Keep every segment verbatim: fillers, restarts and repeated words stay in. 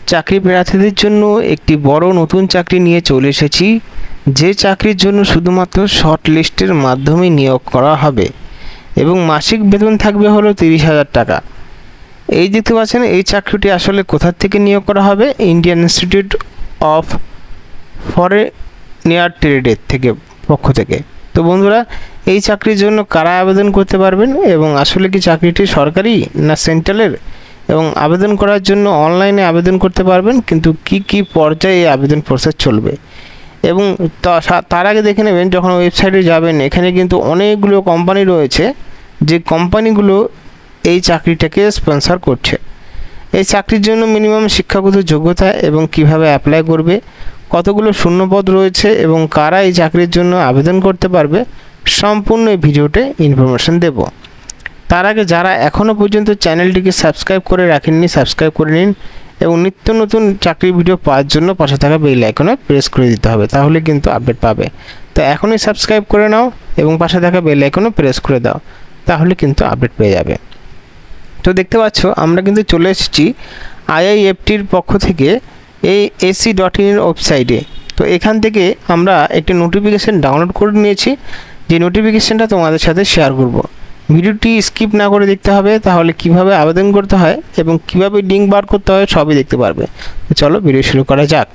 চাকরি প্রার্থীদের জন্য একটি বড় নতুন চাকরি নিয়ে চলে এসেছি, যে চাকরির জন্য শুধুমাত্র শর্ট লিস্টের মাধ্যমে নিয়োগ করা হবে এবং মাসিক বেতন থাকবে হলো তিরিশ হাজার টাকা। এই দেখতে পাচ্ছেন এই চাকরিটি আসলে কোথা থেকে নিয়োগ করা হবে, ইন্ডিয়ান ইনস্টিটিউট অফ ফরেনিয়ার ট্রেডের থেকে পক্ষ থেকে। তো বন্ধুরা, এই চাকরির জন্য কারা আবেদন করতে পারবেন এবং আসলে কি চাকরিটি সরকারি না সেন্ট্রালের, এবং আবেদন করার জন্য অনলাইনে আবেদন করতে পারবেন, কিন্তু কি কি পর্যায়ে এই আবেদন প্রসেস চলবে এবং তার আগে দেখে নেবেন যখন ওয়েবসাইটে যাবেন এখানে কিন্তু অনেকগুলো কোম্পানি রয়েছে যে কোম্পানিগুলো এই চাকরিটাকে স্পন্সর করছে। এই চাকরির জন্য মিনিমাম শিক্ষাগত যোগ্যতা এবং কিভাবে অ্যাপ্লাই করবে, কতগুলো শূন্যপদ রয়েছে এবং কারা এই চাকরির জন্য আবেদন করতে পারবে, সম্পূর্ণ এই ভিডিওতে ইনফরমেশন দেব। তার আগে যারা এখনও পর্যন্ত চ্যানেলটিকে সাবস্ক্রাইব করে রাখেননি সাবস্ক্রাইব করে নিন এবং নিত্য নতুন চাকরির ভিডিও পাওয়ার জন্য পাশে থাকা বেল আইকনে প্রেস করে দিতে হবে, তাহলে কিন্তু আপডেট পাবে। তো এখনই সাবস্ক্রাইব করে নাও এবং পাশে থাকা বেল আইকনে প্রেস করে দাও, তাহলে কিন্তু আপডেট পেয়ে যাবে। তো দেখতে পাচ্ছ আমরা কিন্তু চলে এসেছি আইআইএফটির পক্ষ থেকে এই এসি ডট ইনের ওয়েবসাইটে। তো এখান থেকে আমরা একটি নোটিফিকেশান ডাউনলোড করে নিয়েছি, যে নোটিফিকেশানটা তোমাদের সাথে শেয়ার করব। ভিডিওটি স্কিপ না করে দেখতে হবে, তাহলে কিভাবে আবেদন করতে হয় এবং কিভাবে লিঙ্ক বার করতে হয় সবই দেখতে পারবে। তো চলো ভিডিও শুরু করা যাক।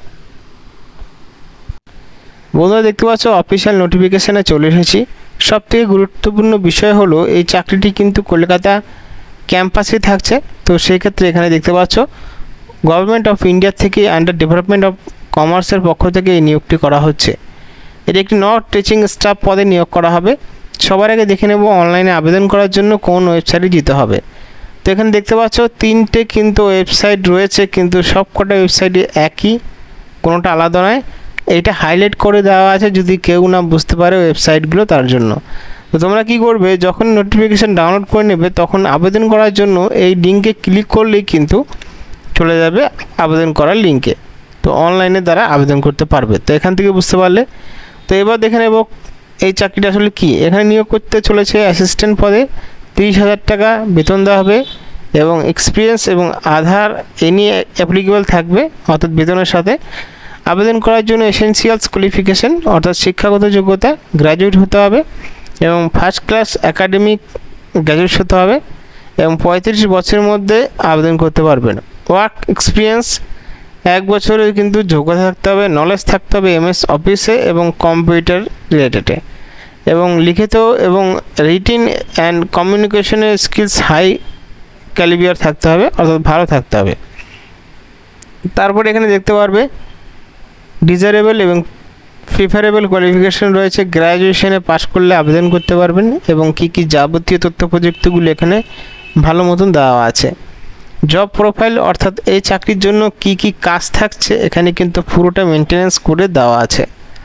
বন্ধুরা দেখতে পাচ্ছ অফিসিয়াল নোটিফিকেশানে চলে এসেছি। সবথেকে গুরুত্বপূর্ণ বিষয় হলো এই চাকরিটি কিন্তু কলকাতা ক্যাম্পাসে থাকছে। তো সেই ক্ষেত্রে এখানে দেখতে পাচ্ছ গভর্নমেন্ট অফ ইন্ডিয়া থেকে আন্ডার ডেভেলপমেন্ট অফ কমার্সের পক্ষ থেকে এই নিয়োগটি করা হচ্ছে। এটি একটি নট টিচিং স্টাফ পদে নিয়োগ করা হবে। সবার আগে দেখে নেব অনলাইনে আবেদন করার জন্য কোন ওয়েবসাইটে যেতে হবে। তো এখানে দেখতে পাচ্ছ তিনটে কিন্তু ওয়েবসাইট রয়েছে, কিন্তু সব কটা ওয়েবসাইটে একই, কোনোটা আলাদা নয়। এইটা হাইলাইট করে দেওয়া আছে যদি কেউ না বুঝতে পারে ওয়েবসাইটগুলো, তার জন্য। তো তোমরা কি করবে, যখন নোটিফিকেশান ডাউনলোড করে নেবে তখন আবেদন করার জন্য এই লিঙ্কে ক্লিক করলেই কিন্তু চলে যাবে আবেদন করার লিঙ্কে। তো অনলাইনে দ্বারা আবেদন করতে পারবে। তো এখান থেকে বুঝতে পারলে। তো এবার দেখে নেব এই চাকরিটা আসলে কি। এখানে নিয়োগ করতে চলেছে অ্যাসিস্ট্যান্ট পদে, তিরিশ হাজার টাকা বেতন দেওয়া হবে এবং এক্সপিরিয়েন্স এবং আধার এ নিয়ে অ্যাপ্লিকেবল থাকবে, অর্থাৎ বেতনের সাথে। আবেদন করার জন্য এসেনশিয়ালস কোয়ালিফিকেশান অর্থাৎ শিক্ষাগত যোগ্যতা গ্র্যাজুয়েট হতে হবে এবং ফার্স্ট ক্লাস একাডেমিক গ্র্যাজুয়েট হতে হবে এবং পঁয়ত্রিশ বছরের মধ্যে আবেদন করতে পারবেন। ওয়ার্ক এক্সপিরিয়েন্স এক বছরের কিন্তু যোগ্যতা থাকতে হবে, নলেজ থাকতে হবে এমএস অফিসে এবং কম্পিউটার রিলেটেডে, এবং লিখিত এবং রিটিন অ্যান্ড কমিউনিকেশনের স্কিলস হাই ক্যালিবিয়ার থাকতে হবে, অর্থাৎ ভালো থাকতে হবে। তারপরে এখানে দেখতে পারবে ডিজারেবল এবং প্রিফারেবল কোয়ালিফিকেশান রয়েছে, গ্র্যাজুয়েশনে পাশ করলে আবেদন করতে পারবেন এবং কি কি যাবতীয় তথ্য প্রযুক্তিগুলো এখানে ভালো মতন দেওয়া আছে। জব প্রোফাইল অর্থাৎ এই চাকরির জন্য কি কি কাজ থাকছে এখানে কিন্তু পুরোটা মেনটেনেন্স করে দেওয়া আছে।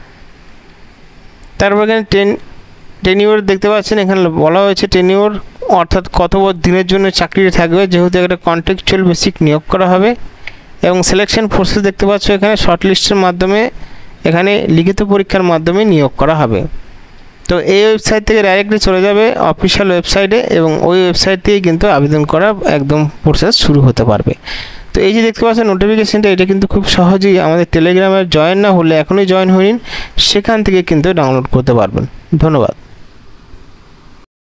তারপর এখানে টেন টেনিওর দেখতে পাচ্ছেন, এখানে বলা হয়েছে টেনিওর অর্থাৎ কত দিনের জন্য চাকরি থাকবে, যেহেতু একটা কন্ট্রাকচুয়াল বেসিক নিয়োগ করা হবে। এবং সিলেকশন প্রসেস দেখতে পাচ্ছ এখানে শর্ট লিস্টের মাধ্যমে, এখানে লিখিত পরীক্ষার মাধ্যমে নিয়োগ করা হবে। তো এই ওয়েবসাইট থেকে ডাইরেক্টলি চলে যাবে অফিসিয়াল ওয়েবসাইটে এবং ওই ওয়েবসাইট থেকেই কিন্তু আবেদন করা একদম প্রসেস শুরু হতে পারবে। তো এই যে দেখতে পাচ্ছেন নোটিফিকেশানটা, এটা কিন্তু খুব সহজেই আমাদের টেলিগ্রামে জয়েন না হলে এখনই জয়েন হয়ে নিন, সেখান থেকে কিন্তু ডাউনলোড করতে পারবেন। ধন্যবাদ।